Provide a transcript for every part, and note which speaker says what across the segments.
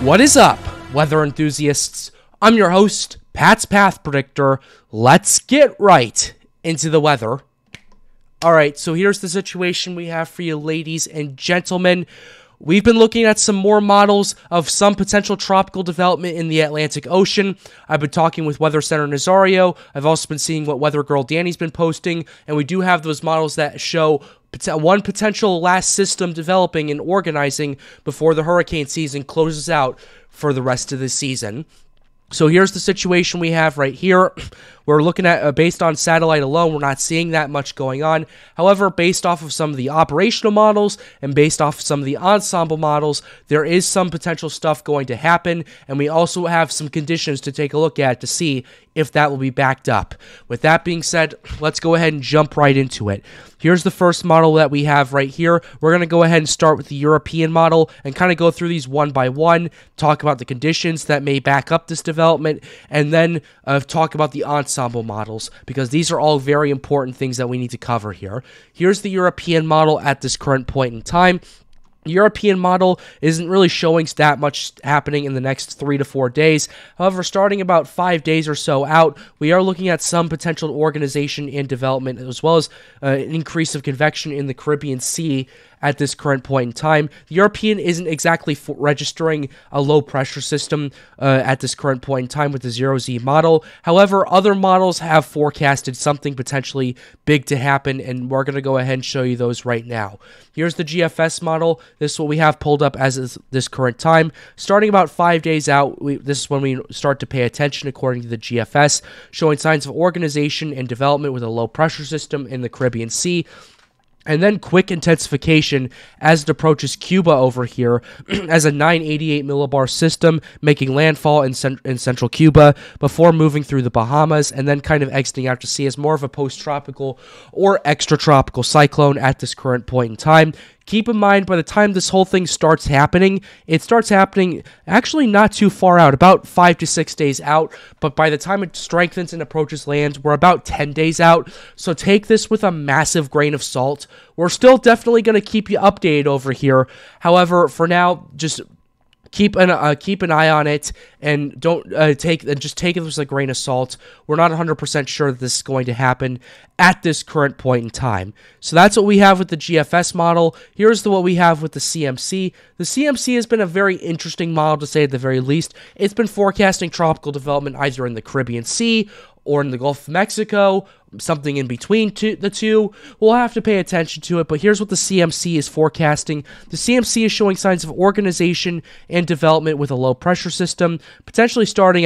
Speaker 1: What is up, weather enthusiasts? I'm your host, Pat's Path Predictor. Let's get right into the weather. Alright, so here's the situation we have for you, ladies and gentlemen. We've been looking at some more models of some potential tropical development in the Atlantic Ocean. I've been talking with Weather Center Nazario. I've also been seeing what Weather Girl Danny's been posting, and we do have those models that show one potential last system developing and organizing before the hurricane season closes out for the rest of the season. So here's the situation we have right here. We're looking at, based on satellite alone, we're not seeing that much going on. However, based off of some of the operational models and based off of some of the ensemble models, there is some potential stuff going to happen, and we also have some conditions to take a look at to see if that will be backed up. With that being said, let's go ahead and jump right into it. Here's the first model that we have right here. We're going to go ahead and start with the European model and kind of go through these one by one, talk about the conditions that may back up this development, and then talk about the ensemble models, because these are all very important things that we need to cover here. Here's the European model at this current point in time. The European model isn't really showing that much happening in the next 3 to 4 days. However, starting about 5 days or so out, we are looking at some potential organization and development, as well as an increase of convection in the Caribbean Sea at this current point in time. The European isn't exactly registering a low pressure system at this current point in time with the 0Z model. However, other models have forecasted something potentially big to happen, and we're going to go ahead and show you those right now. Here's the GFS model. This is what we have pulled up as is this current time. Starting about 5 days out, this is when we start to pay attention according to the GFS, showing signs of organization and development with a low pressure system in the Caribbean Sea. And then quick intensification as it approaches Cuba over here as a 988 millibar system making landfall in central Cuba before moving through the Bahamas and then kind of exiting out to sea as more of a post-tropical or extratropical cyclone at this current point in time. Keep in mind, by the time this whole thing starts happening, it starts happening actually not too far out, about 5 to 6 days out, but by the time it strengthens and approaches land, we're about 10 days out, so take this with a massive grain of salt. We're still definitely going to keep you updated over here. However, for now, just keep an eye on it, and don't just take it with a grain of salt. We're not 100% sure that this is going to happen at this current point in time. So that's what we have with the GFS model. Here's what we have with the CMC. The CMC has been a very interesting model, to say at the very least. It's been forecasting tropical development either in the Caribbean Sea or in the Gulf of Mexico, something in between the two. We'll have to pay attention to it, but here's what the CMC is forecasting. The CMC is showing signs of organization and development with a low pressure system, potentially starting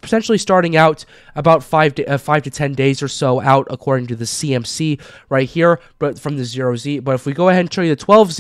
Speaker 1: out about 5 to 10 days or so out, according to the CMC right here, but from the 0Z. But if we go ahead and show you the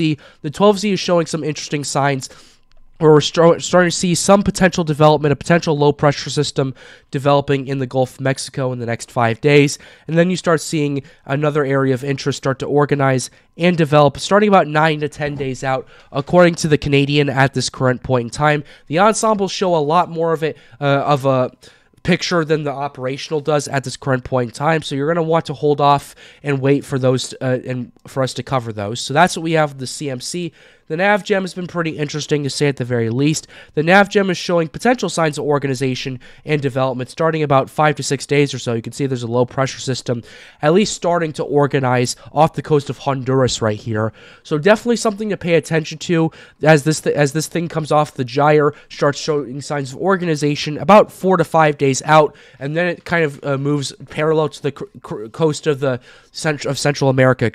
Speaker 1: 12Z is showing some interesting signs, where we're starting to see some potential development, a potential low-pressure system developing in the Gulf of Mexico in the next 5 days. And then you start seeing another area of interest start to organize and develop, starting about 9 to 10 days out, according to the Canadian at this current point in time. The ensembles show a lot more of a picture than the operational does at this current point in time, so you're going to want to hold off and wait for those and for us to cover those. So that's what we have with the CMC. The NavGem has been pretty interesting, to say at the very least. The NavGem is showing potential signs of organization and development starting about 5 to 6 days or so. You can see there's a low pressure system at least starting to organize off the coast of Honduras right here. So definitely something to pay attention to as this thing comes off the gyre, starts showing signs of organization about 4 to 5 days out, and then it kind of moves parallel to the coast of Central America,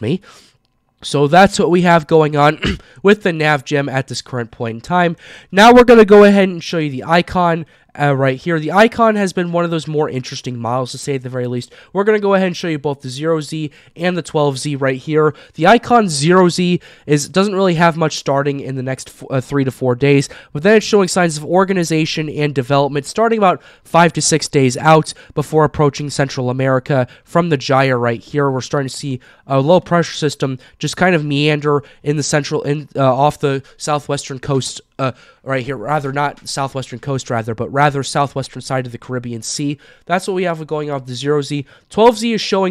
Speaker 1: So that's what we have going on with the NavGem at this current point in time. Now we're going to go ahead and show you the icon right here. The icon has been one of those more interesting models, to say at the very least. We're going to go ahead and show you both the 0Z and the 12Z right here. The icon 0Z doesn't really have much starting in the next 3 to 4 days, but then it's showing signs of organization and development starting about 5 to 6 days out before approaching Central America from the gyre right here. We're starting to see a low pressure system just kind of meander in the off the southwestern coast right here, rather not southwestern coast, but rather southwestern side of the Caribbean Sea. That's what we have going on with the 0Z. 12Z is showing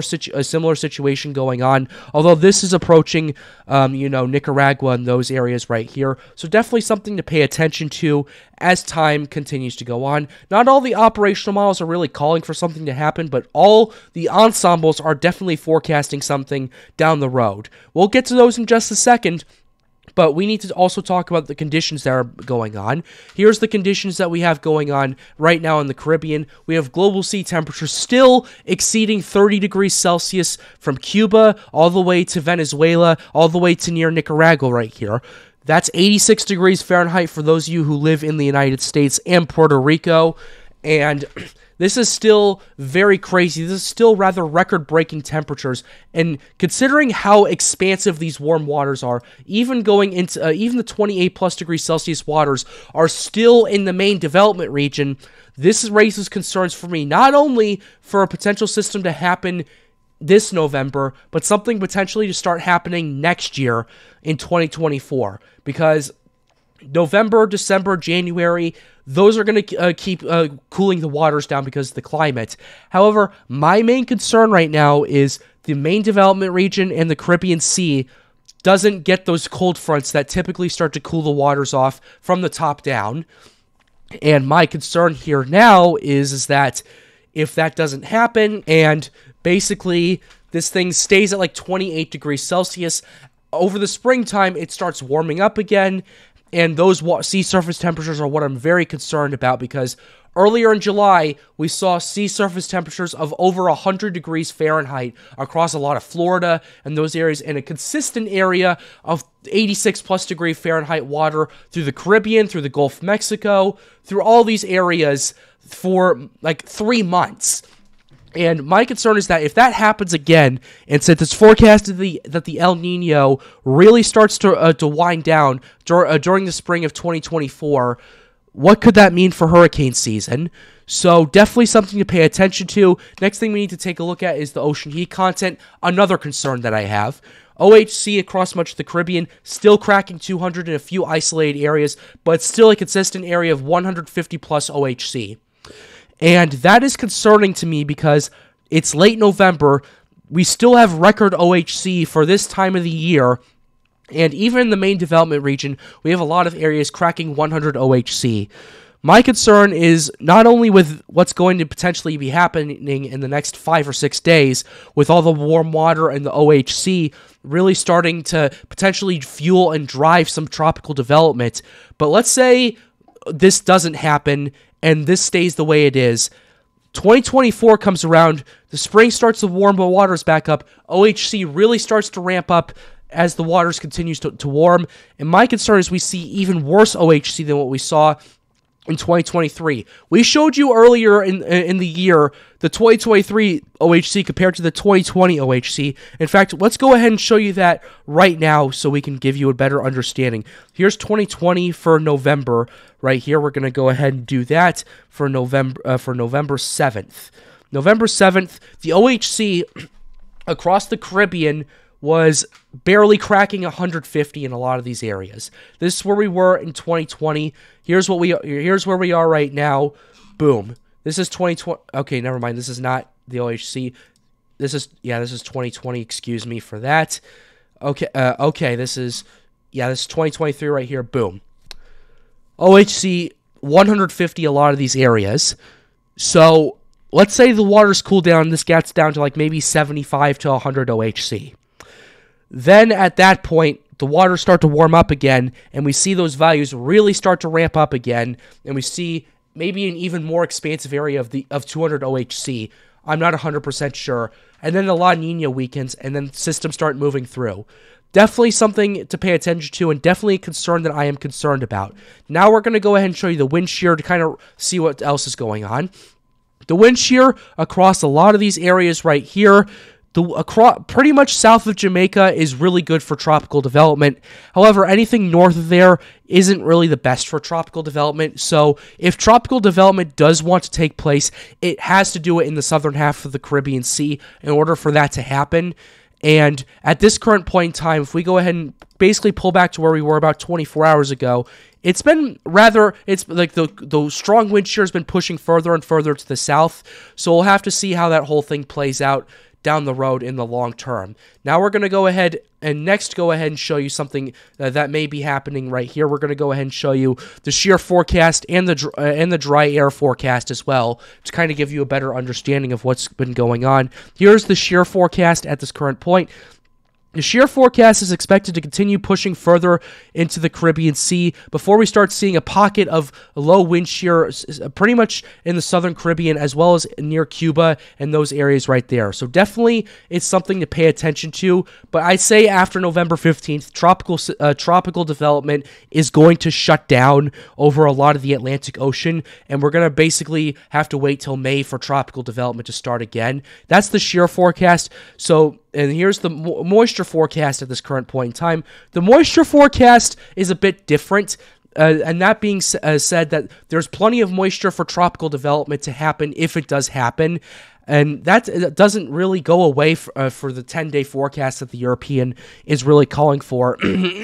Speaker 1: a similar situation going on, although this is approaching, Nicaragua and those areas right here. So definitely something to pay attention to as time continues to go on. Not all the operational models are really calling for something to happen, but all the ensembles are definitely forecasting something down the road. We'll get to those in just a second. But we need to also talk about the conditions that are going on. Here's the conditions that we have going on right now in the Caribbean. We have global sea temperatures still exceeding 30 degrees Celsius from Cuba all the way to Venezuela, all the way to near Nicaragua right here. That's 86 degrees Fahrenheit for those of you who live in the United States and Puerto Rico. And this is still very crazy. This is still rather record-breaking temperatures. And considering how expansive these warm waters are, even going into even the 28+ degrees Celsius waters are still in the main development region. This raises concerns for me, not only for a potential system to happen this November, but something potentially to start happening next year in 2024. Because November, December, January, those are going to keep cooling the waters down because of the climate. However, my main concern right now is the main development region and the Caribbean Sea doesn't get those cold fronts that typically start to cool the waters off from the top down. And my concern here now is that if that doesn't happen and basically this thing stays at like 28 degrees Celsius, over the springtime it starts warming up again. And those sea surface temperatures are what I'm very concerned about, because earlier in July, we saw sea surface temperatures of over 100 degrees Fahrenheit across a lot of Florida and those areas, and a consistent area of 86+ degree Fahrenheit water through the Caribbean, through the Gulf of Mexico, through all these areas for like 3 months. And my concern is that if that happens again, and since it's forecasted that the El Nino really starts to wind down during the spring of 2024, what could that mean for hurricane season? So definitely something to pay attention to. Next thing we need to take a look at is the ocean heat content, another concern that I have. OHC across much of the Caribbean, still cracking 200 in a few isolated areas, but still a consistent area of 150 plus OHC. And that is concerning to me because it's late November, we still have record OHC for this time of the year, and even in the main development region, we have a lot of areas cracking 100 OHC. My concern is not only with what's going to potentially be happening in the next 5 or 6 days, with all the warm water and the OHC really starting to potentially fuel and drive some tropical development, but let's say this doesn't happen and this stays the way it is. 2024 comes around, the spring starts to warm the waters back up, OHC really starts to ramp up as the waters continues to warm, and my concern is we see even worse OHC than what we saw in 2023. We showed you earlier in the year the 2023 OHC compared to the 2020 OHC. In fact, let's go ahead and show you that right now so we can give you a better understanding. Here's 2020 for November. Right here, we're going to go ahead and do that for November 7th. November 7th, the OHC across the Caribbean was barely cracking 150 in a lot of these areas. This is where we were in 2020. Here's where we are right now. Boom. This is 2020. Okay, never mind. This is not the OHC. This is 2020. Excuse me for that. Okay, this is 2023 right here. Boom. OHC 150 a lot of these areas. So, let's say the waters cool down, this gets down to like maybe 75 to 100 OHC. Then at that point, the waters start to warm up again, and we see those values really start to ramp up again, and we see maybe an even more expansive area of 200 OHC. I'm not 100% sure. And then the La Nina weakens, and then systems start moving through. Definitely something to pay attention to, and definitely a concern that I am concerned about. Now we're going to go ahead and show you the wind shear to kind of see what else is going on. The wind shear across a lot of these areas right here, pretty much south of Jamaica is really good for tropical development. However, anything north of there isn't really the best for tropical development. So if tropical development does want to take place, it has to do it in the southern half of the Caribbean Sea in order for that to happen. And at this current point in time, if we go ahead and basically pull back to where we were about 24 hours ago, it's been rather, it's like the strong wind shear has been pushing further and further to the south, so we'll have to see how that whole thing plays out down the road in the long term. Now we're going to go ahead and show you something that may be happening right here. We're going to go ahead and show you the shear forecast and the dry air forecast as well, to kind of give you a better understanding of what's been going on. Here's the shear forecast at this current point. The shear forecast is expected to continue pushing further into the Caribbean Sea before we start seeing a pocket of low wind shear pretty much in the southern Caribbean as well as near Cuba and those areas right there. So definitely it's something to pay attention to, but I'd say after November 15th, tropical development is going to shut down over a lot of the Atlantic Ocean, and we're going to basically have to wait till May for tropical development to start again. That's the shear forecast. So, and here's the moisture forecast at this current point in time. The moisture forecast is a bit different, and that being said, that there's plenty of moisture for tropical development to happen if it does happen, and that doesn't really go away for the 10-day forecast that the European is really calling for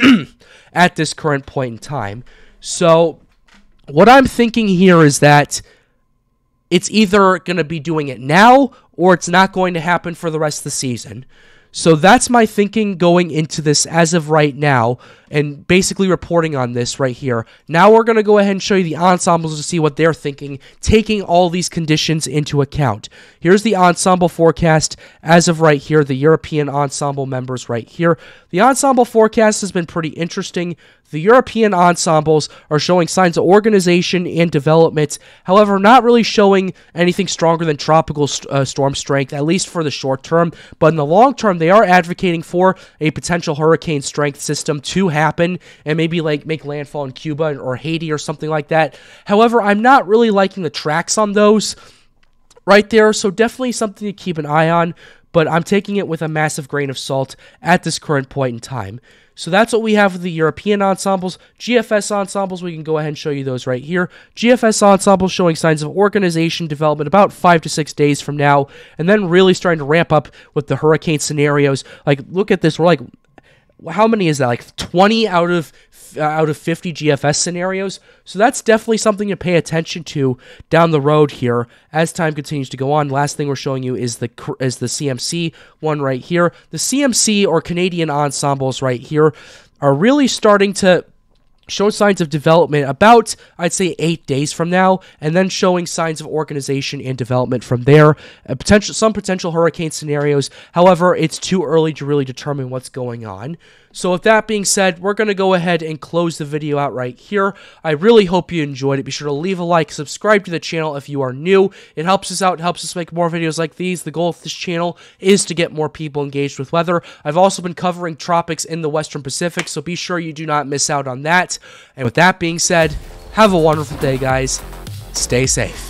Speaker 1: at this current point in time. So what I'm thinking here is that it's either going to be doing it now or it's not going to happen for the rest of the season. So that's my thinking going into this as of right now, and basically reporting on this right here. Now we're going to go ahead and show you the ensembles to see what they're thinking, taking all these conditions into account. Here's the ensemble forecast as of right here, the European ensemble members right here. The ensemble forecast has been pretty interesting. The European ensembles are showing signs of organization and development, however, not really showing anything stronger than tropical storm strength, at least for the short term. But in the long term, they are advocating for a potential hurricane strength system to happen and maybe like make landfall in Cuba or Haiti or something like that. However, I'm not really liking the tracks on those right there, so definitely something to keep an eye on, but I'm taking it with a massive grain of salt at this current point in time. So that's what we have with the European ensembles. GFS ensembles, we can go ahead and show you those right here. GFS ensembles showing signs of organization development about 5 to 6 days from now, and then really starting to ramp up with the hurricane scenarios. Like, look at this. We're like, how many is that? Like 20 out of 50 GFS scenarios. So that's definitely something to pay attention to down the road here as time continues to go on. Last thing we're showing you is the CMC one right here. The CMC or Canadian ensembles right here are really starting to show signs of development about, I'd say, 8 days from now, and then showing signs of organization and development from there. Some potential hurricane scenarios. However, it's too early to really determine what's going on. So with that being said, we're going to go ahead and close the video out right here. I really hope you enjoyed it. Be sure to leave a like, subscribe to the channel if you are new. It helps us out, it helps us make more videos like these. The goal of this channel is to get more people engaged with weather. I've also been covering tropics in the Western Pacific, so be sure you do not miss out on that. And with that being said, have a wonderful day, guys. Stay safe.